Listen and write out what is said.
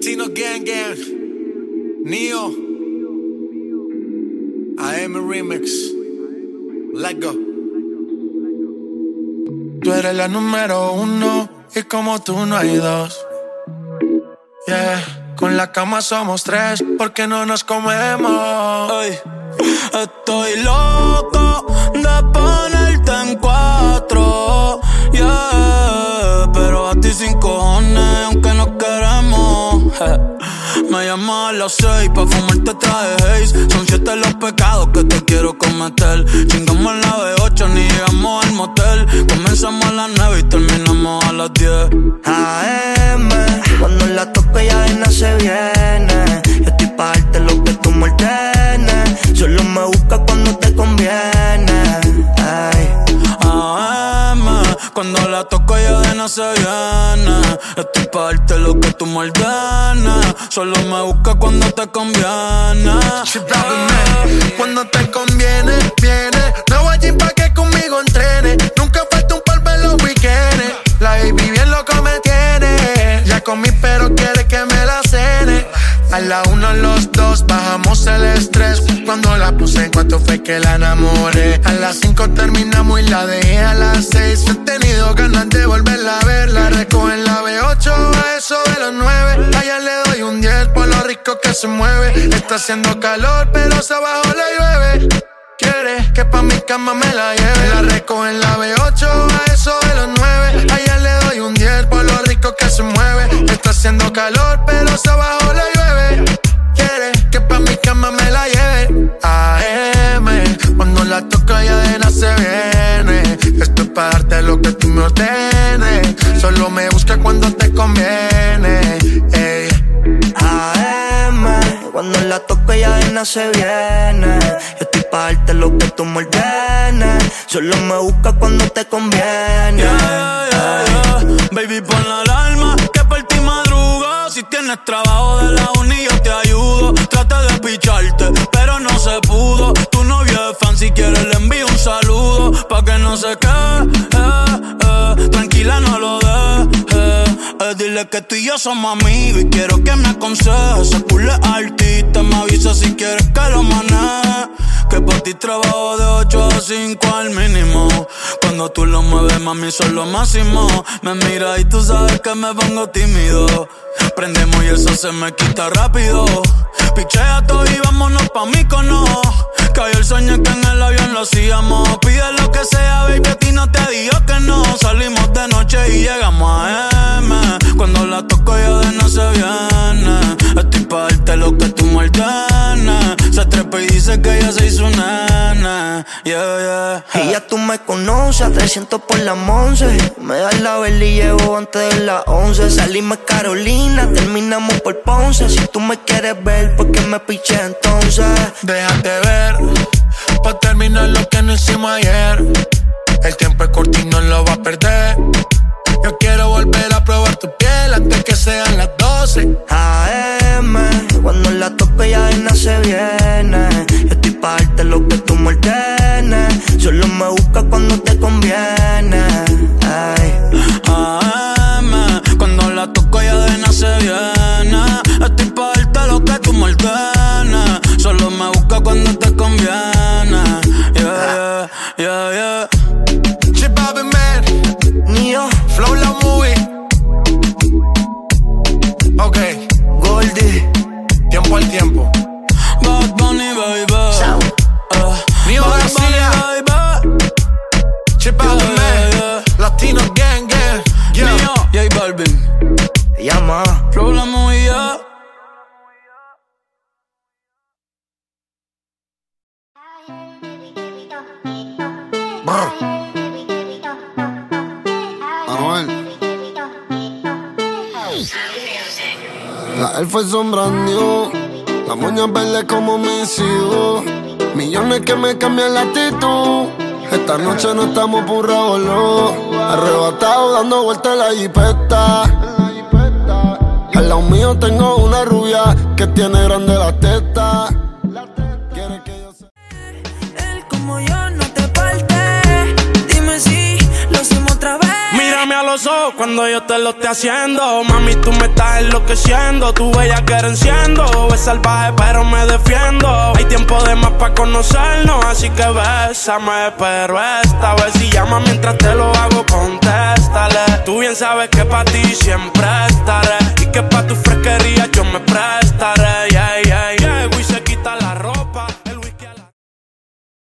Latino Gang Gang, Neo, AM Remix, let's go. Tú eres la número uno y como tú no hay dos. Yeah, con la cama somos tres porque no nos comemos. Ay, estoy loco de ponerte en cuatro. Yeah, pero a ti sin cojones aunque nos queremos. Me llamas a las 6 pa' fumarte traje Haze. Son 7 los pecados que te quiero cometer. Chingamos en la B8, ni llegamos al motel. Comenzamos a las 9 y terminamos a las 10 AM, cuando la toco ya de nada se viene. Yo estoy pa' darte lo que tú me ordenes. Solo me buscas cuando te conviene. Ay. AM, cuando la toco ya de nada se viene. Estoy pa' darte lo que tú me ordenes. Solo me buscas cuando te conviene. Cuando te conviene, viene. Nuevo gym pa' que conmigo entrene. Nunca falta un polvo en los weekends. La baby bien loco me tiene. Ya comí pero quiere que me la cene. A la 1, los 2, bajamos el estrés. Cuando la puse en 4 fue que la enamoré. A las 5 terminamos y la dejé a las 6. He tenido ganas de volverla a ver. La recojo en la B8 a eso de los 9. Allá le doy un 10 por lo rico que se mueve. Está haciendo calor pero se abajo le llueve. Quiere que pa' mi cama me la lleve. La recojo en la B8 a eso de los 9. Allá le doy un 10 por lo rico que se mueve. Está haciendo calor pero se abajo le llueve. Quiere que pa' mi cama me la lleve. AM, cuando la toco ya de nada se viene. Esto es pa' darte lo que tú me ordenes. Solo me busca cuando te conviene. Ey. AM, cuando la toco ya de nada se viene. Yo estoy pa' darte lo que tú me ordenes. Solo me buscas cuando te conviene. Yeah. Baby, pon la alarma que por ti madrugo. Si tienes trabajo de la uni yo te ayudo. Traté de picharte, pero no se pudo. Tu novio es fan, si quieres le envío un saludo. Pa' que no se quede, tranquila no lo dejes. Dile que tú y yo somos amigos y quiero que me aconsejes. Ese culo es artista, me avisa si quieres que lo maneje. Que por ti trabajo de 8 a 5 al mínimo. Cuando tú lo mueves, mami, son lo máximo. Me mira y tú sabes que me pongo tímido. Prendemos y eso se me quita rápido. Pichea todo y vámonos pa' Mykonos. Cayó el sueño que en el avión lo hacíamos. Pide lo que sea, baby, a ti no te digo que no. Salimos de noche y llegamos a M. Cuando la toco ya de no se viene. Estoy pa' darte lo que tú me ordenes. Se trepa y dice que ella se hizo nena. Yeah. Y ya tú me conoces, a 300 por la Monse. Me das la vela y llevo antes de las 11. Salimos Carolina, terminamos por Ponce. Si tú me quieres ver, ¿por qué me piché entonces? Déjate ver, pa' terminar lo que no hicimos ayer. El tiempo es corto y no lo va a perder. Yo quiero volver a probar tu piel antes que sean las 12. AM, cuando la toco ya de nada se viene. Yo estoy pa' darte lo que tú me ordenes. Solo me buscas cuando te conviene. Ay. AM, cuando la toco ya de nada se viene. Estoy pa' darte lo que tú me ordenes. Solo me buscas cuando te conviene. Yeah. Chip Bobby Man, Neo, Flow la movie. Ok, Goldie, tiempo al tiempo. Bad Bunny, baby. Neo Bad García, Bunny, baby. Chip Bobby Man, Latino Gang Gang. Yeah. Neo, J Balvin. llama. Flow la movía. Anuel. La Air Force son brand new. La moña verde como mis hijos. Millones que me cambian la actitud. Esta noche no estamos purrados, no. Arrebatado dando vueltas en la jipeta. Al lado mío tengo una rubia que tiene grande la teta. Quiere que yo sea. Él como yo no te parte. Dime si lo hacemos otra vez. Mírame a los los ojos cuando yo te lo esté haciendo. Mami, tú me estás enloqueciendo. Tu bella que enciendo. Es salvaje pero me defiendo. Hay tiempo de más pa' conocernos, así que bésame. Pero esta vez si llama mientras te lo hago, contéstale. Tú bien sabes que pa' ti siempre estaré. Y que